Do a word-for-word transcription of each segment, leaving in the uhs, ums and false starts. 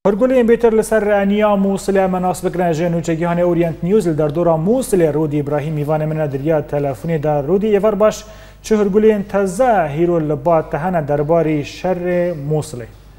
هرگولین بیتر لسر انیا موصل مناسب کردن جنو چگیهان اورینت نیوز در دورا موصل رودی ابراهیم میوان من دریا تلفنی در رودی یور باش چه هرگولین تزه هیرو لبات تهنه درباری شر موصل.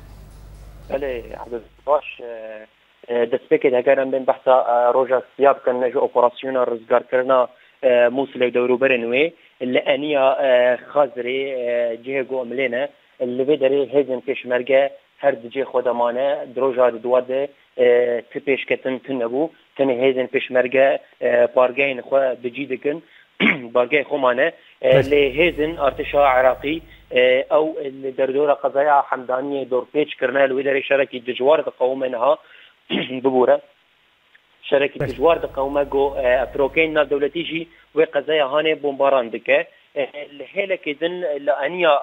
بله عبد باش دست بکید اگرم بین بحث روجا سیاب کن جو اپراسیون رزگار کرنا موصل دورو برنوی اللي انیا خازری جه گو عملینه اللي بدری هزن پیشمرگه هر دجی خودمانه دروجا دواده تپیش کتن تنبو تنه هزن پیشمرگه بارگین خو دجی دکن بارگین خومانه لهزن ارتشاء عراقي او اللي دردوره قضايا حمدانيه دور بيتش كرنال ويدري شركه دجوار قومنها ببوره شركه دجوار قومه جو بروكين دولتيجي وقضايا هاني بومباران دكه الهلك اذن لانيا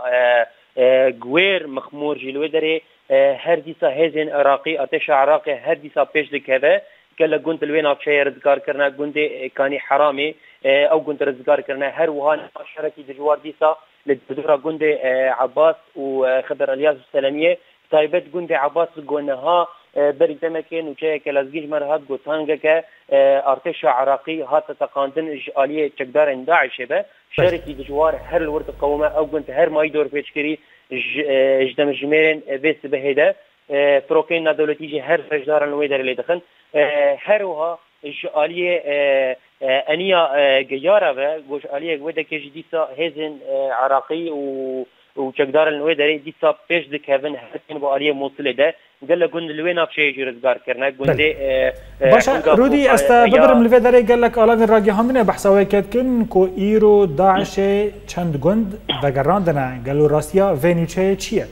غوير مخمور جلودري هر ديسا هزن عراقي ارتشاء عراقي هر ديسا بيش دكه كلا قلت الوين ابشي رزقار كرنا قلت كاني حرامي او قلت رزقار كرنا هر وهان شركه دجوار ديسا للدكتوره قلت عباس وخضر الياس السلاميه طيبت قلت عباس قلناها بري دمكين وجاي كلازجيج مرهات قلتانجا ارتشاء عراقي هات تقاندن آلية تقدار داعش به شركه دجوار هر الورد قومه او قلت هر ما يدور بيشكري جدم الجميرين بس بهدا بروكين دولتيجي هر فجدار الويدر اللي دخل هروها آلية انيا جياره و گوش آلية ودا كي ديسا هزن عراقي و وشقدار الويدر ديسا بيش دكهن هتين بو آلية موصله ده قال قلنا الوين ابشي جرزگار کرنا قلنا باشا رودي استا ببرم الويدر قال لك الاوین راگي هندنه بحثاوي كتكن كو ايرو داعش چند گند دگراندنه قالوا راسيا فينيچه چيه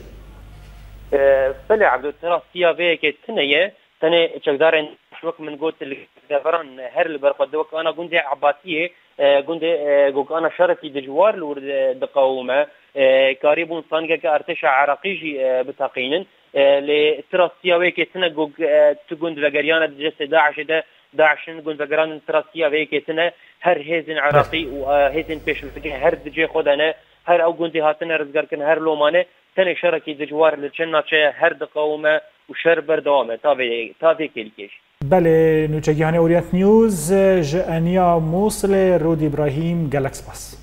بله عبد الراسيا في كتنيه تاني شقدار شوك من قلت الدفران هر اللي برقدوك انا قندي عباسيه قندي قوك انا شرفي دجوار لورد دقاومه قريبون صانجا ارتشاء عراقي بتاقين لتراسيا ويك تنا قوك تقند لقريانه جس داعش ده داعش قند لقران تراسيا ويك تنا هر هيزن عراقي وهيزن بيش هر دجي خدنا هر او قندي هاتنا رزقار كن هر لومانه تاني شركي دجوار لچنا هر دقاومه وشر بردوامه تابع تابع كلكيش بله نوچگیهان اورینت نیوز جانیا موصل رودی ابراهیم گلکس باس